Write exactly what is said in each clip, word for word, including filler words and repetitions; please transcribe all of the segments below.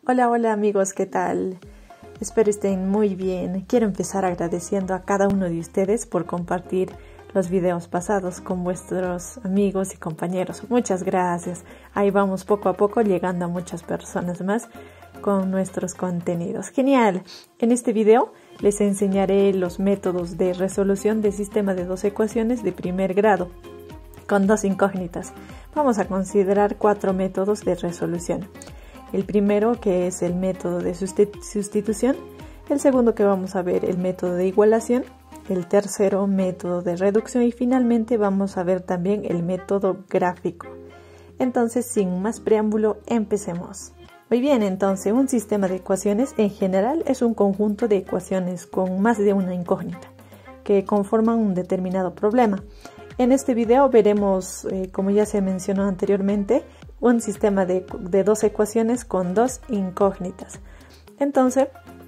Hola, hola amigos, ¿qué tal? Espero estén muy bien. Quiero empezar agradeciendo a cada uno de ustedes por compartir los videos pasados con vuestros amigos y compañeros. Muchas gracias. Ahí vamos poco a poco llegando a muchas personas más con nuestros contenidos. Genial. En este video les enseñaré los métodos de resolución de sistema de dos ecuaciones de primer grado con dos incógnitas. Vamos a considerar cuatro métodos de resolución. El primero, que es el método de sustitución. El segundo, que vamos a ver, el método de igualación. El tercero, método de reducción. Y finalmente vamos a ver también el método gráfico. Entonces, sin más preámbulo, empecemos. Muy bien, entonces un sistema de ecuaciones en general es un conjunto de ecuaciones con más de una incógnita que conforman un determinado problema. En este video veremos, eh, como ya se mencionó anteriormente, un sistema de, de dos ecuaciones con dos incógnitas. Entonces,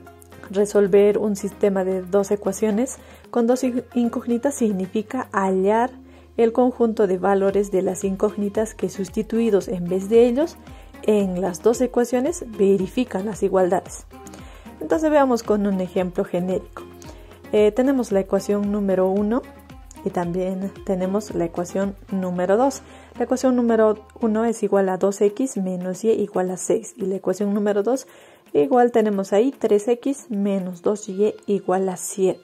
resolver un sistema de dos ecuaciones con dos incógnitas significa hallar el conjunto de valores de las incógnitas que, sustituidos en vez de ellos en las dos ecuaciones, verifican las igualdades. Entonces veamos con un ejemplo genérico. Eh, tenemos la ecuación número uno y también tenemos la ecuación número dos. La ecuación número uno es igual a dos x menos y igual a seis. Y la ecuación número dos, igual tenemos ahí tres x menos dos y igual a siete.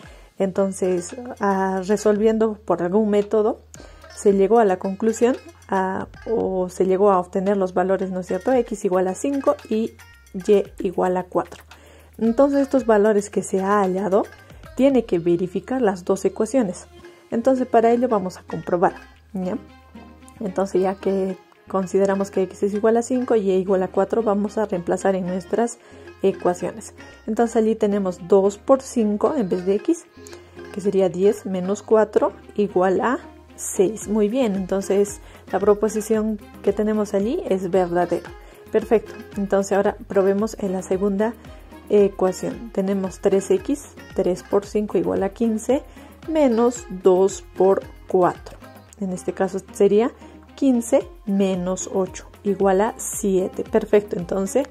Entonces, a, resolviendo por algún método, se llegó a la conclusión a, o se llegó a obtener los valores, ¿no es cierto? X igual a cinco y y igual a cuatro. Entonces, estos valores que se ha hallado, tiene que verificar las dos ecuaciones. Entonces, para ello vamos a comprobar, ¿ya? Entonces, ya que consideramos que x es igual a cinco y y igual a cuatro, vamos a reemplazar en nuestras ecuaciones. Entonces, allí tenemos dos por cinco en vez de x, que sería diez menos cuatro igual a seis. Muy bien, entonces la proposición que tenemos allí es verdadera. Perfecto, entonces ahora probemos en la segunda ecuación. Tenemos tres x, tres por cinco igual a quince, menos dos por cuatro. En este caso sería quince menos ocho igual a siete. Perfecto, entonces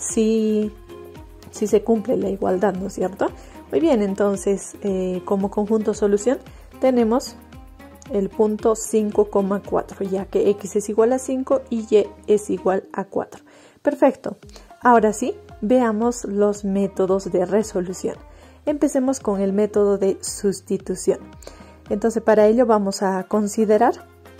sí, sí se cumple la igualdad, ¿no es cierto? Muy bien, entonces eh, como conjunto solución tenemos el punto cinco coma cuatro, ya que x es igual a cinco y y es igual a cuatro. Perfecto. Ahora sí, veamos los métodos de resolución. Empecemos con el método de sustitución. Entonces, para ello vamos a considerar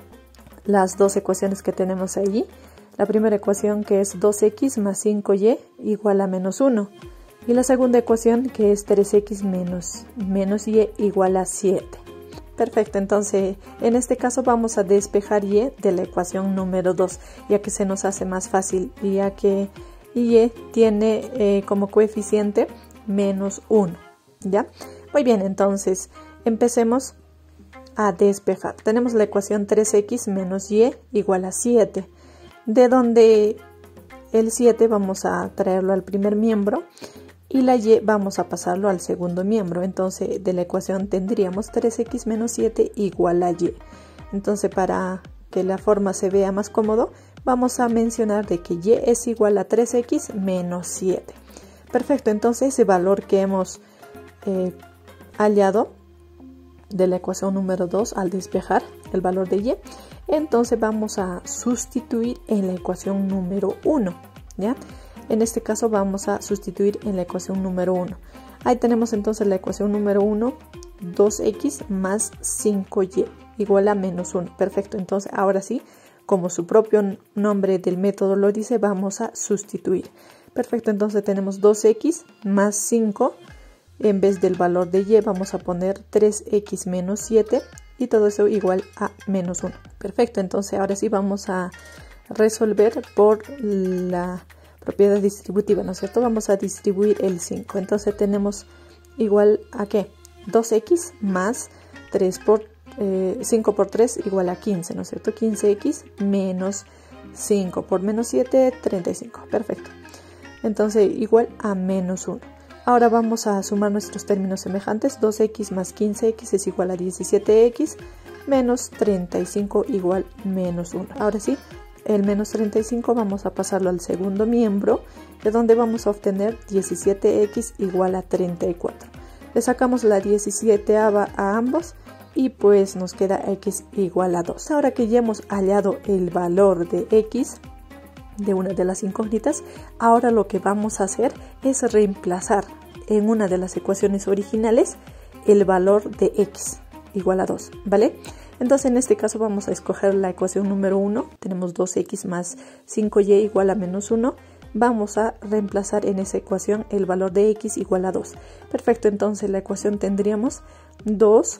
las dos ecuaciones que tenemos allí. La primera ecuación, que es dos x más cinco y igual a menos uno. Y la segunda ecuación, que es tres x menos, menos y igual a siete. Perfecto, entonces en este caso vamos a despejar y de la ecuación número dos, ya que se nos hace más fácil, ya que y tiene eh, como coeficiente menos uno, ¿ya? Muy bien, entonces empecemos a despejar. Tenemos la ecuación tres x menos y igual a siete, de donde el siete vamos a traerlo al primer miembro y la y vamos a pasarlo al segundo miembro. Entonces de la ecuación tendríamos tres x menos siete igual a y. Entonces, para que la forma se vea más cómodo, vamos a mencionar de que y es igual a tres x menos siete. Perfecto, entonces ese valor que hemos eh, hallado de la ecuación número dos al despejar el valor de y, entonces vamos a sustituir en la ecuación número uno, ¿ya? En este caso vamos a sustituir en la ecuación número uno. Ahí tenemos entonces la ecuación número uno, dos x más cinco y igual a menos uno. Perfecto, entonces ahora sí, como su propio nombre del método lo dice, vamos a sustituir. Perfecto, entonces tenemos dos x más cinco. En vez del valor de y vamos a poner tres x menos siete y todo eso igual a menos uno. Perfecto, entonces ahora sí vamos a resolver por la propiedad distributiva, ¿no es cierto? Vamos a distribuir el cinco. Entonces tenemos igual a ¿qué? dos x más tres por, eh, cinco por tres igual a quince, ¿no es cierto? quince x menos cinco por menos siete, treinta y cinco. Perfecto. Entonces igual a menos uno. Ahora vamos a sumar nuestros términos semejantes. dos x más quince x es igual a diecisiete x menos treinta y cinco igual menos uno. Ahora sí, el menos treinta y cinco vamos a pasarlo al segundo miembro, de donde vamos a obtener diecisiete x igual a treinta y cuatro. Le sacamos la diecisiete a ambos y pues nos queda x igual a dos. Ahora que ya hemos hallado el valor de x de una de las incógnitas, ahora lo que vamos a hacer es reemplazar en una de las ecuaciones originales el valor de x igual a dos, ¿vale? Entonces en este caso vamos a escoger la ecuación número uno, tenemos dos x más cinco y igual a menos uno, vamos a reemplazar en esa ecuación el valor de x igual a dos. Perfecto, entonces la ecuación tendríamos dos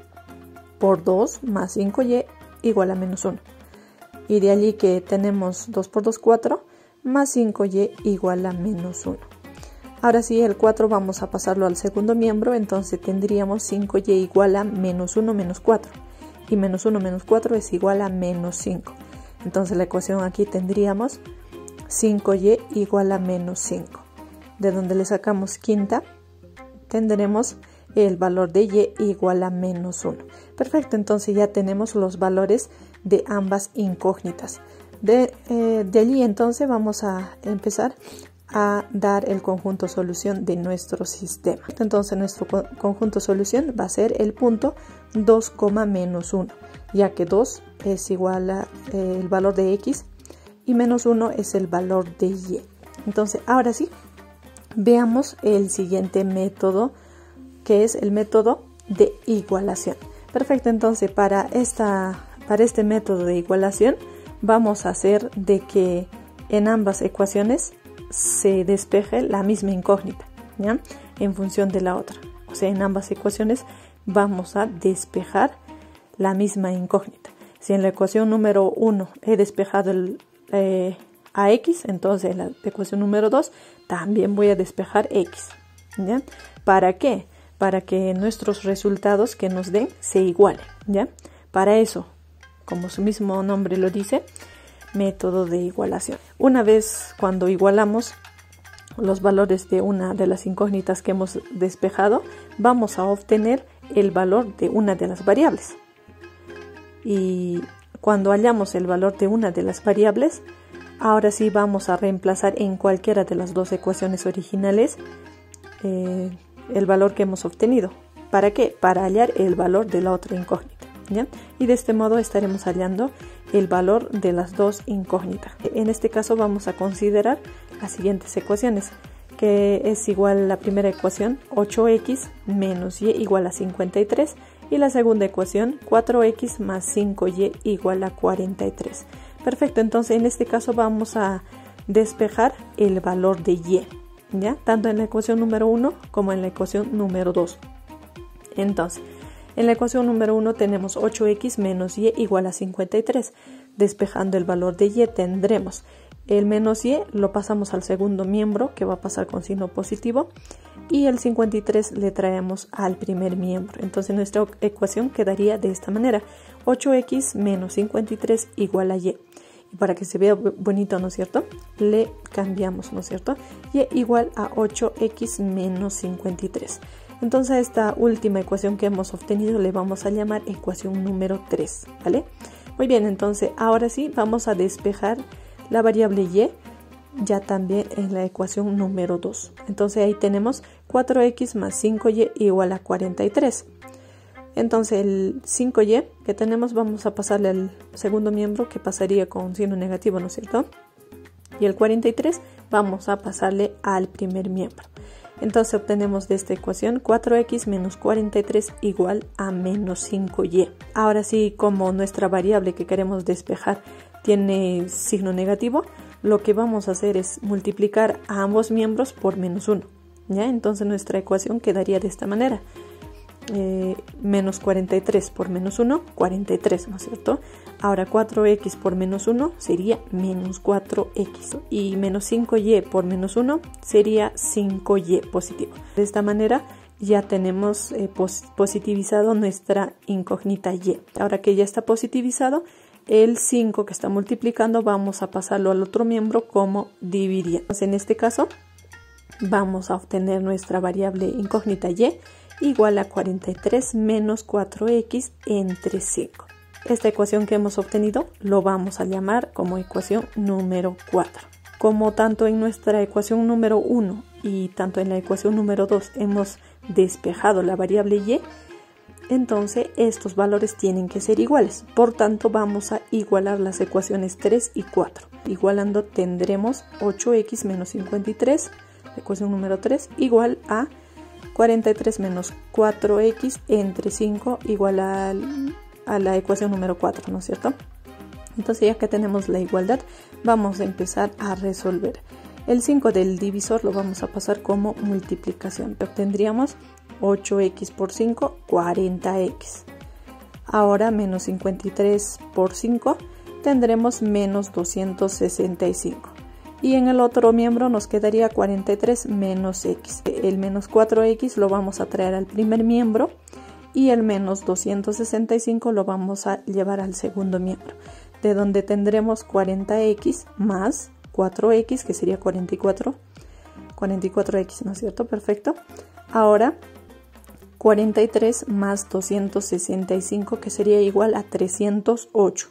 por dos más cinco y igual a menos uno. Y de allí que tenemos dos por dos, cuatro, más cinco y igual a menos uno. Ahora sí, el cuatro vamos a pasarlo al segundo miembro, entonces tendríamos cinco y igual a menos uno menos cuatro. Y menos uno menos cuatro es igual a menos cinco. Entonces la ecuación aquí tendríamos cinco y igual a menos cinco. De donde le sacamos quinta, tendremos el valor de y igual a menos uno. Perfecto, entonces ya tenemos los valores de ambas incógnitas. De, eh, de allí entonces vamos a empezar a dar el conjunto solución de nuestro sistema. Entonces nuestro co conjunto solución va a ser el punto dos, menos uno, ya que dos es igual a eh, el valor de x y menos uno es el valor de y. Entonces ahora sí, veamos el siguiente método, que es el método de igualación. Perfecto, entonces para, esta, para este método de igualación vamos a hacer de que en ambas ecuaciones se despeje la misma incógnita, ¿ya? En función de la otra. O sea, en ambas ecuaciones vamos a despejar la misma incógnita. Si en la ecuación número uno he despejado el eh, a x, entonces en la ecuación número dos también voy a despejar x, ¿ya? ¿Para qué? Para que nuestros resultados que nos den se igualen, ¿ya? Para eso, como su mismo nombre lo dice, método de igualación. Una vez cuando igualamos los valores de una de las incógnitas que hemos despejado, vamos a obtener el valor de una de las variables. Y cuando hallamos el valor de una de las variables, ahora sí vamos a reemplazar en cualquiera de las dos ecuaciones originales eh, el valor que hemos obtenido. ¿Para qué? Para hallar el valor de la otra incógnita, ¿ya? Y de este modo estaremos hallando el valor de las dos incógnitas. En este caso vamos a considerar las siguientes ecuaciones, que es igual a la primera ecuación ocho x menos y igual a cincuenta y tres, y la segunda ecuación cuatro x más cinco y igual a cuarenta y tres. Perfecto, entonces en este caso vamos a despejar el valor de y, ¿ya? Tanto en la ecuación número uno como en la ecuación número dos. Entonces, en la ecuación número uno tenemos ocho x menos y igual a cincuenta y tres. Despejando el valor de y tendremos el menos y, lo pasamos al segundo miembro, que va a pasar con signo positivo, y el cincuenta y tres le traemos al primer miembro. Entonces nuestra ecuación quedaría de esta manera: ocho x menos cincuenta y tres igual a y. Y para que se vea bonito, ¿no es cierto?, le cambiamos, ¿no es cierto?, y igual a ocho x menos cincuenta y tres. Entonces a esta última ecuación que hemos obtenido le vamos a llamar ecuación número tres, ¿vale? Muy bien, entonces ahora sí vamos a despejar la variable y ya también en la ecuación número dos. Entonces ahí tenemos cuatro x más cinco y igual a cuarenta y tres. Entonces el cinco y que tenemos vamos a pasarle al segundo miembro, que pasaría con signo negativo, ¿no es cierto? Y el cuarenta y tres vamos a pasarle al primer miembro. Entonces obtenemos de esta ecuación cuatro x menos cuarenta y tres igual a menos cinco y. Ahora sí, como nuestra variable que queremos despejar tiene signo negativo, lo que vamos a hacer es multiplicar a ambos miembros por menos uno, ¿ya? Entonces nuestra ecuación quedaría de esta manera. Eh, menos cuarenta y tres por menos uno, cuarenta y tres, ¿no es cierto? Ahora cuatro x por menos uno sería menos cuatro x, y menos cinco y por menos uno sería cinco y positivo. De esta manera ya tenemos eh, pos positivizado nuestra incógnita y. Ahora que ya está positivizado, el cinco que está multiplicando vamos a pasarlo al otro miembro como dividiendo. Entonces, en este caso vamos a obtener nuestra variable incógnita y igual a cuarenta y tres menos cuatro x entre cinco. esta ecuación que hemos obtenido lo vamos a llamar como ecuación número cuatro. Como tanto en nuestra ecuación número uno y tanto en la ecuación número dos hemos despejado la variable y, entonces estos valores tienen que ser iguales. Por tanto, vamos a igualar las ecuaciones tres y cuatro. Igualando tendremos ocho equis menos cincuenta y tres, la ecuación número tres, igual a cuarenta y tres menos cuatro equis entre cinco igual a, a la ecuación número cuatro, ¿no es cierto? Entonces, ya que tenemos la igualdad, vamos a empezar a resolver. El cinco del divisor lo vamos a pasar como multiplicación. Obtendríamos ocho equis por cinco, cuarenta equis. Ahora menos cincuenta y tres por cinco tendremos menos doscientos sesenta y cinco. Y en el otro miembro nos quedaría cuarenta y tres menos x. El menos cuatro equis lo vamos a traer al primer miembro y el menos doscientos sesenta y cinco lo vamos a llevar al segundo miembro, de donde tendremos cuarenta equis más cuatro equis, que sería cuarenta y cuatro, cuarenta y cuatro equis, ¿no es cierto? Perfecto. Ahora cuarenta y tres más doscientos sesenta y cinco, que sería igual a trescientos ocho.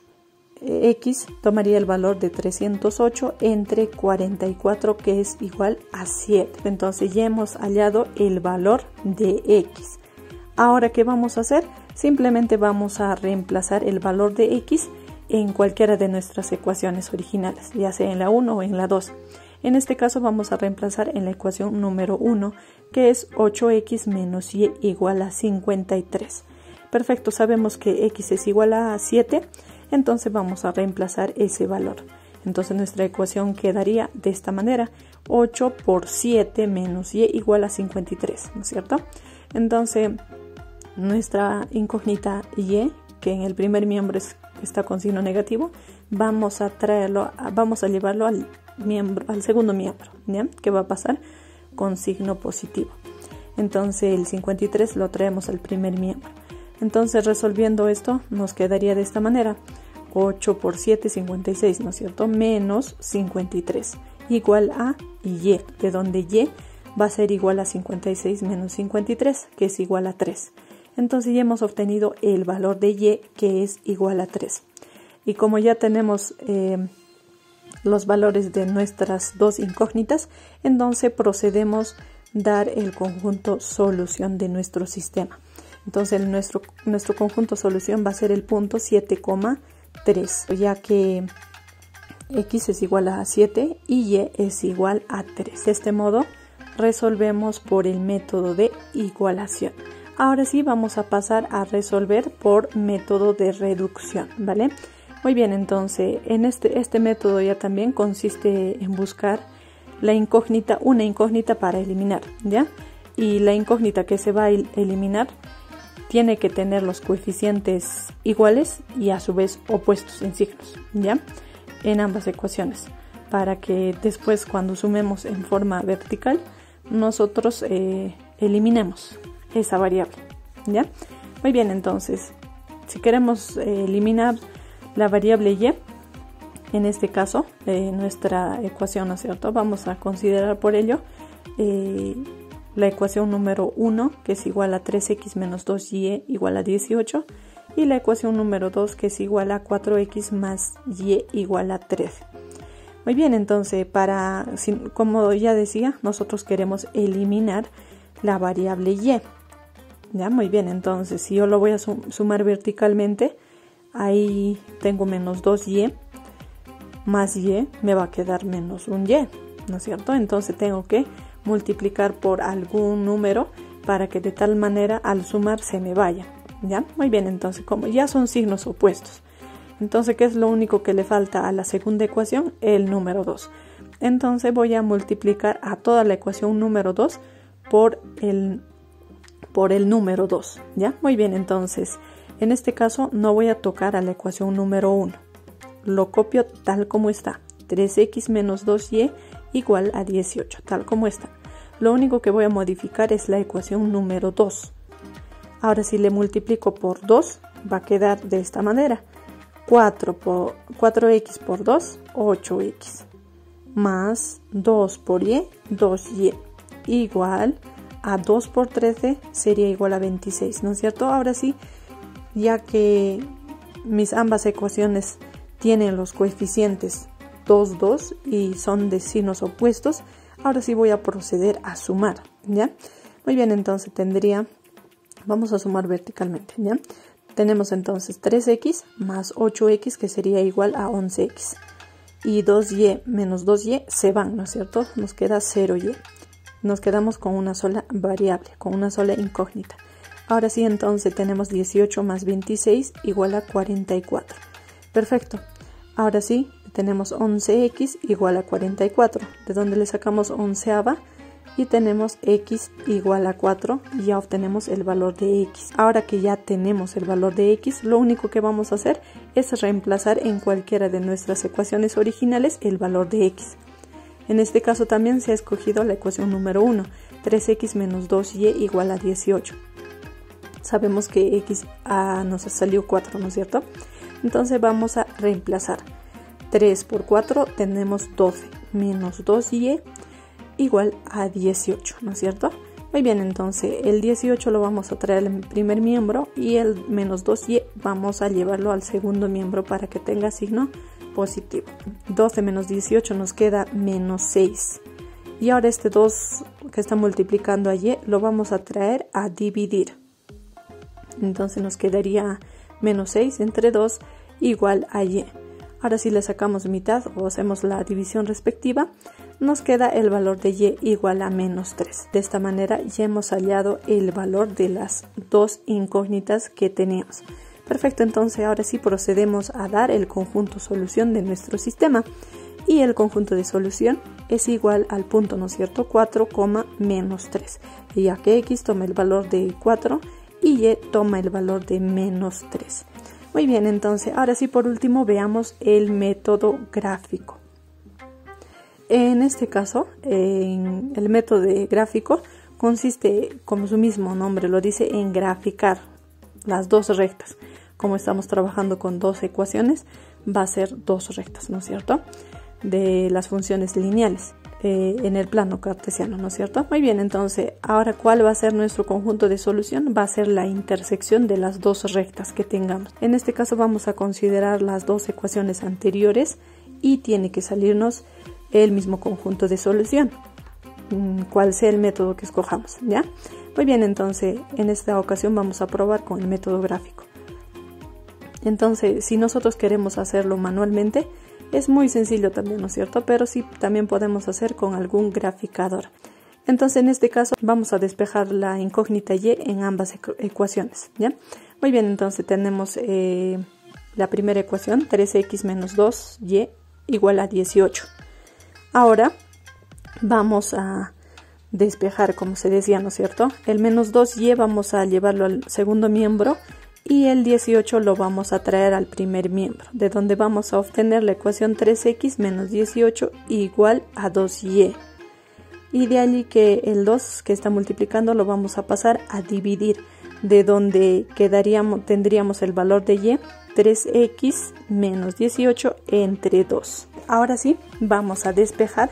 X tomaría el valor de trescientos ocho entre cuarenta y cuatro, que es igual a siete. Entonces ya hemos hallado el valor de X. Ahora, ¿qué vamos a hacer? Simplemente vamos a reemplazar el valor de X en cualquiera de nuestras ecuaciones originales, ya sea en la uno o en la dos. En este caso vamos a reemplazar en la ecuación número uno, que es ocho equis menos y igual a cincuenta y tres. Perfecto, sabemos que X es igual a siete, entonces vamos a reemplazar ese valor. Entonces nuestra ecuación quedaría de esta manera: ocho por siete menos y igual a cincuenta y tres, ¿no es cierto? Entonces nuestra incógnita y, que en el primer miembro es, está con signo negativo, vamos a traerlo, vamos a llevarlo al miembro, al segundo miembro, ¿ya? Que va a pasar con signo positivo. Entonces el cincuenta y tres lo traemos al primer miembro. Entonces, resolviendo esto, nos quedaría de esta manera: ocho por siete, cincuenta y seis, ¿no es cierto? Menos cincuenta y tres, igual a y, de donde y va a ser igual a cincuenta y seis menos cincuenta y tres, que es igual a tres. Entonces ya hemos obtenido el valor de y, que es igual a tres. Y como ya tenemos eh, los valores de nuestras dos incógnitas, entonces procedemos a dar el conjunto solución de nuestro sistema. Entonces el, nuestro, nuestro conjunto solución va a ser el punto siete coma tres, ya que X es igual a siete y Y es igual a tres. De este modo resolvemos por el método de igualación. Ahora sí vamos a pasar a resolver por método de reducción, ¿vale? Muy bien, entonces en este, este método ya también consiste en buscar la incógnita, una incógnita para eliminar, ¿ya? Y la incógnita que se va a eliminar tiene que tener los coeficientes iguales y a su vez opuestos en signos, ¿ya? En ambas ecuaciones, para que después, cuando sumemos en forma vertical, nosotros eh, eliminemos esa variable, ¿ya? Muy bien, entonces, si queremos eh, eliminar la variable y, en este caso, eh, nuestra ecuación, ¿no es cierto? Vamos a considerar por ello eh, la ecuación número uno, que es igual a tres equis menos dos y igual a dieciocho, y la ecuación número dos, que es igual a cuatro equis más y igual a trece. Muy bien, entonces, para, como ya decía, nosotros queremos eliminar la variable y. Ya, muy bien, entonces, si yo lo voy a sumar verticalmente, ahí tengo menos dos y más y, me va a quedar menos un y, ¿no es cierto? Entonces tengo que multiplicar por algún número para que de tal manera al sumar se me vaya, ¿ya? Muy bien, entonces como ya son signos opuestos, entonces ¿qué es lo único que le falta a la segunda ecuación? El número dos. Entonces voy a multiplicar a toda la ecuación número dos por el, por el número dos, ¿ya? Muy bien, entonces en este caso no voy a tocar a la ecuación número uno, lo copio tal como está: tres equis menos dos y igual a dieciocho, tal como está. Lo único que voy a modificar es la ecuación número dos. Ahora, si le multiplico por dos, va a quedar de esta manera: cuatro, por, cuatro equis por dos, ocho equis, más dos por y, dos y, igual a dos por trece, sería igual a veintiséis, ¿no es cierto? Ahora sí, ya que mis ambas ecuaciones tienen los coeficientes dos, dos y son de signos opuestos, ahora sí voy a proceder a sumar, ¿ya? Muy bien, entonces tendría, vamos a sumar verticalmente, ¿ya? Tenemos entonces tres equis más ocho equis, que sería igual a once equis. Y dos y menos dos y se van, ¿no es cierto? Nos queda cero y. Nos quedamos con una sola variable, con una sola incógnita. Ahora sí, entonces tenemos dieciocho más veintiséis igual a cuarenta y cuatro. Perfecto. Ahora sí, tenemos once equis igual a cuarenta y cuatro, de donde le sacamos onceava y tenemos x igual a cuatro y ya obtenemos el valor de x. Ahora que ya tenemos el valor de x, lo único que vamos a hacer es reemplazar en cualquiera de nuestras ecuaciones originales el valor de x. En este caso también se ha escogido la ecuación número uno, tres equis menos dos y igual a dieciocho. Sabemos que x ah, nos salió cuatro, ¿no es cierto? Entonces vamos a reemplazar. tres por cuatro tenemos doce, menos dos y igual a dieciocho, ¿no es cierto? Muy bien, entonces el dieciocho lo vamos a traer al primer miembro y el menos dos y vamos a llevarlo al segundo miembro para que tenga signo positivo. doce menos dieciocho nos queda menos seis. Y ahora este dos que está multiplicando a y lo vamos a traer a dividir. Entonces nos quedaría menos seis entre dos igual a y. Ahora si le sacamos mitad o hacemos la división respectiva, nos queda el valor de y igual a menos tres. De esta manera ya hemos hallado el valor de las dos incógnitas que teníamos. Perfecto, entonces ahora sí procedemos a dar el conjunto solución de nuestro sistema. Y el conjunto de solución es igual al punto, ¿no es cierto? cuatro, menos tres. Ya que x toma el valor de cuatro y y toma el valor de menos tres. Muy bien, entonces ahora sí por último veamos el método gráfico. En este caso, en el método de gráfico consiste, como su mismo nombre lo dice, en graficar las dos rectas. Como estamos trabajando con dos ecuaciones, va a ser dos rectas, ¿no es cierto? De las funciones lineales eh, en el plano cartesiano, ¿no es cierto? Muy bien, entonces ahora ¿cuál va a ser nuestro conjunto de solución? Va a ser la intersección de las dos rectas que tengamos. En este caso vamos a considerar las dos ecuaciones anteriores y tiene que salirnos el mismo conjunto de solución, cual sea el método que escojamos, ¿ya? Muy bien, entonces en esta ocasión vamos a probar con el método gráfico. Entonces, si nosotros queremos hacerlo manualmente, es muy sencillo también, ¿no es cierto? Pero sí también podemos hacer con algún graficador. Entonces, en este caso, vamos a despejar la incógnita y en ambas ecuaciones, ¿ya? Muy bien, entonces tenemos eh, la primera ecuación, tres equis menos dos y igual a dieciocho. Ahora vamos a despejar, como se decía, ¿no es cierto? El menos dos y vamos a llevarlo al segundo miembro y el dieciocho lo vamos a traer al primer miembro, de donde vamos a obtener la ecuación tres equis menos dieciocho igual a dos y. Y de allí que el dos que está multiplicando lo vamos a pasar a dividir, de donde quedaríamos, tendríamos el valor de y, tres equis menos dieciocho entre dos. Ahora sí, vamos a despejar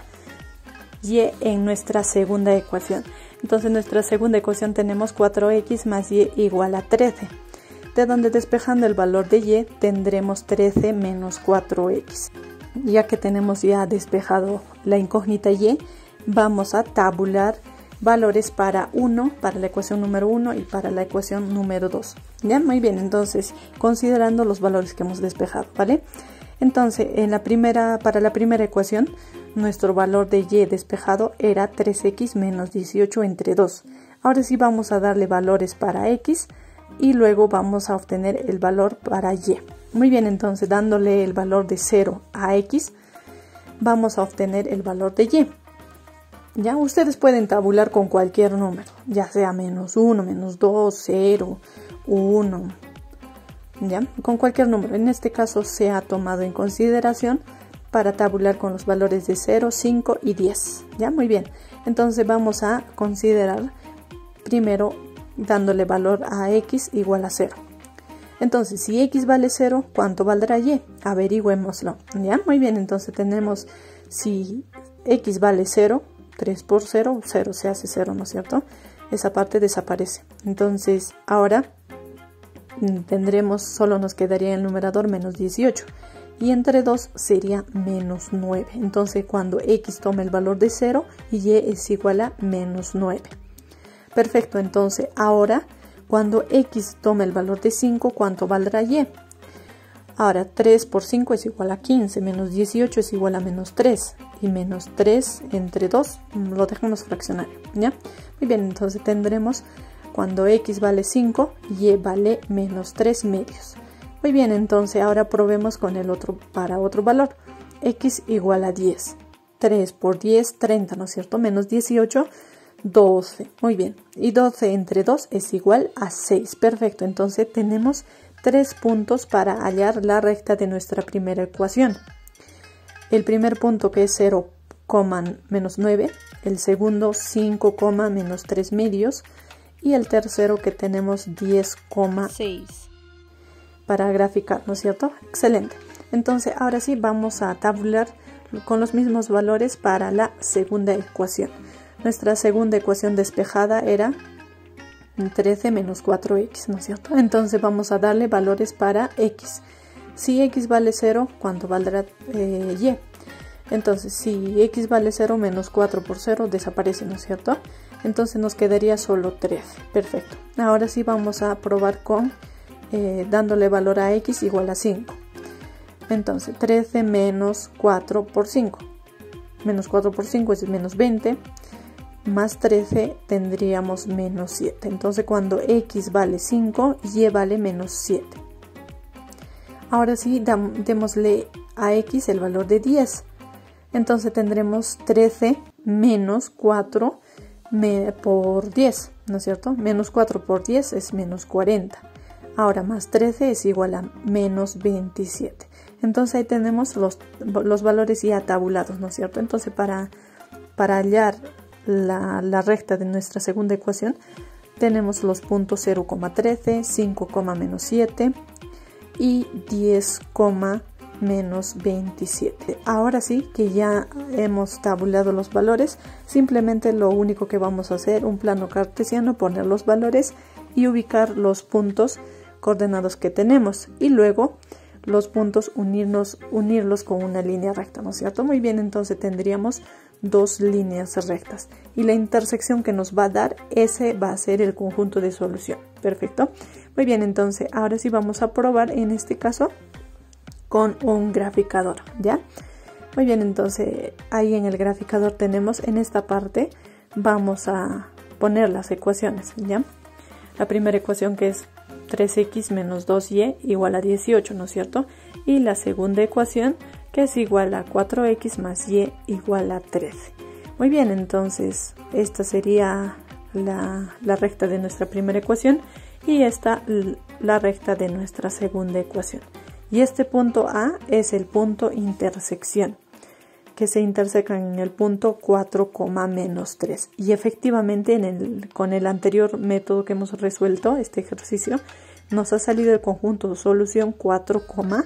y en nuestra segunda ecuación. Entonces, en nuestra segunda ecuación tenemos cuatro equis más y igual a trece. De donde despejando el valor de y tendremos trece menos cuatro equis. Ya que tenemos ya despejado la incógnita y, vamos a tabular valores para uno, para la ecuación número uno y para la ecuación número dos. Ya, muy bien, entonces considerando los valores que hemos despejado, ¿vale? Entonces, en la primera, para la primera ecuación, nuestro valor de y despejado era tres equis menos dieciocho entre dos. Ahora sí vamos a darle valores para x y luego vamos a obtener el valor para y. Muy bien, entonces dándole el valor de cero a x, vamos a obtener el valor de y. Ya, ustedes pueden tabular con cualquier número, ya sea menos uno, menos dos, cero, uno, ya, con cualquier número. En este caso se ha tomado en consideración para tabular con los valores de cero, cinco y diez. Ya, muy bien. Entonces vamos a considerar primero dándole valor a x igual a cero. Entonces, si x vale cero, ¿cuánto valdrá y? Averigüémoslo. Ya, muy bien. Entonces tenemos, si x vale cero, tres por cero, cero se hace cero, ¿no es cierto? Esa parte desaparece. Entonces, ahora tendremos, solo nos quedaría en el numerador menos dieciocho. Y entre dos sería menos nueve. Entonces cuando x toma el valor de cero, y es igual a menos nueve. Perfecto, entonces ahora cuando x toma el valor de cinco, ¿cuánto valdrá y? Ahora tres por cinco es igual a quince, menos dieciocho es igual a menos tres. Y menos tres entre dos lo dejamos fraccionario, ¿ya? Muy bien, entonces tendremos cuando x vale cinco, y vale menos tres medios. Muy bien, entonces ahora probemos con el otro para otro valor. X igual a diez. tres por diez, treinta, ¿no es cierto? Menos dieciocho, doce. Muy bien. Y doce entre dos es igual a seis. Perfecto. Entonces tenemos tres puntos para hallar la recta de nuestra primera ecuación. El primer punto, que es cero, menos nueve. El segundo, cinco, menos tres medios. Y el tercero, que tenemos diez, seis. Para graficar, ¿no es cierto? Excelente. Entonces ahora sí vamos a tabular con los mismos valores para la segunda ecuación. Nuestra segunda ecuación despejada era trece menos cuatro x, ¿no es cierto? Entonces vamos a darle valores para x. Si x vale cero, ¿cuánto valdrá eh, y? Entonces si x vale cero, menos cuatro por cero desaparece, ¿no es cierto? Entonces nos quedaría solo trece. Perfecto. Ahora sí vamos a probar con Eh, dándole valor a x igual a cinco. Entonces trece menos cuatro por cinco. Menos cuatro por cinco es menos veinte. Más trece tendríamos menos siete. Entonces cuando x vale cinco, y vale menos siete. Ahora sí, démosle a x el valor de diez. Entonces tendremos trece menos cuatro por diez, ¿no es cierto? Menos cuatro por diez es menos cuarenta. Ahora más trece es igual a menos veintisiete. Entonces ahí tenemos los, los valores ya tabulados, ¿no es cierto? Entonces para, para hallar la, la recta de nuestra segunda ecuación, tenemos los puntos cero, trece, cinco, menos siete y diez, menos veintisiete. Ahora sí que ya hemos tabulado los valores, simplemente lo único que vamos a hacer, un plano cartesiano, poner los valores y ubicar los puntos coordenados que tenemos, y luego los puntos unirnos, unirlos con una línea recta, ¿no es cierto? Muy bien, entonces tendríamos dos líneas rectas y la intersección que nos va a dar, ese va a ser el conjunto de solución. Perfecto. Muy bien, entonces ahora sí vamos a probar en este caso con un graficador, ¿ya? Muy bien, entonces ahí en el graficador tenemos, en esta parte vamos a poner las ecuaciones, ¿ya? La primera ecuación, que es tres x menos dos y igual a dieciocho, ¿no es cierto? Y la segunda ecuación, que es igual a cuatro x más y igual a trece. Muy bien, entonces esta sería la, la recta de nuestra primera ecuación y esta la recta de nuestra segunda ecuación. Y este punto A es el punto intersección, que se intersecan en el punto cuatro, menos tres. Y efectivamente en el, con el anterior método que hemos resuelto, este ejercicio, nos ha salido el conjunto de solución cuatro,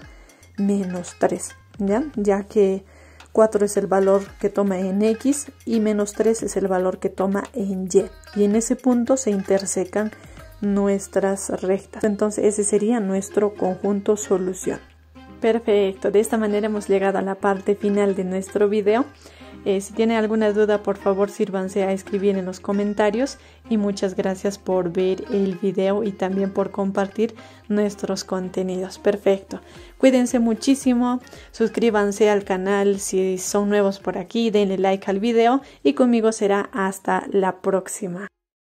menos tres, ¿ya? Ya que cuatro es el valor que toma en x y menos tres es el valor que toma en y. Y en ese punto se intersecan nuestras rectas. Entonces ese sería nuestro conjunto solución. Perfecto, de esta manera hemos llegado a la parte final de nuestro video. Eh, si tienen alguna duda, por favor sírvanse a escribir en los comentarios, y muchas gracias por ver el video y también por compartir nuestros contenidos. Perfecto, cuídense muchísimo, suscríbanse al canal si son nuevos por aquí, denle like al video y conmigo será hasta la próxima.